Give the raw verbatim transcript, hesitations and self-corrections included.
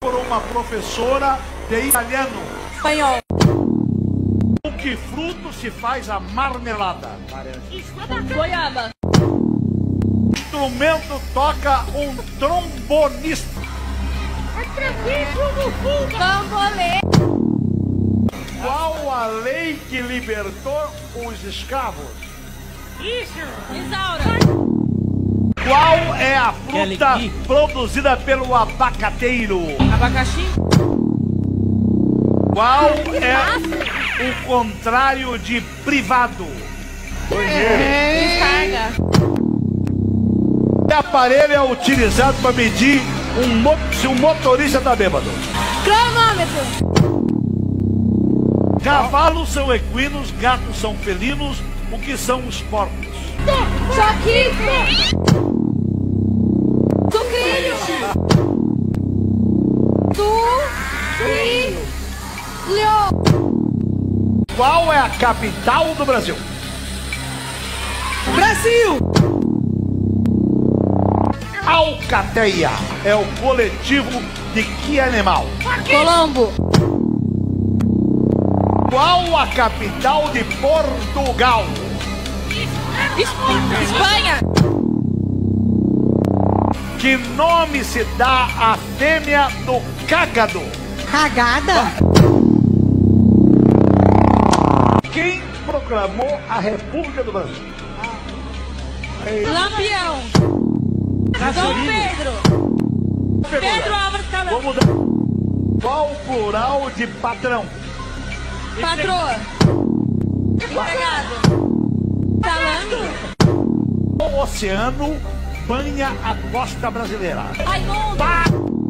por uma professora de italiano. Espanhol. Com que fruto se faz a marmelada? Goiaba. Instrumento toca um trombonista. Bambolê. Qual a lei que libertou os escravos? Isaura. Qual é a fruta produzida pelo abacateiro? Abacaxi. Qual é o contrário de privado? Descarga. Que aparelho é utilizado para medir um mo se um motorista está bêbado? Cronômetro. Cavalos são equinos, gatos são felinos, o que são os porcos? Choquito. Sucrilho. Sucrilho. Qual é a capital do Brasil? Brasil. Alcateia é o coletivo de que animal? Colombo. Qual a capital de Portugal? Espanha. Que nome se dá à fêmea do cágado? Cagada. Quem proclamou a República do Brasil? Lampião. Dom Pedro. Pedro Álvares Cabral. Vamos dar. Qual o plural de patrão? Patroa. Empregado. Talango. O oceano banha a costa brasileira. Raimundo. Pa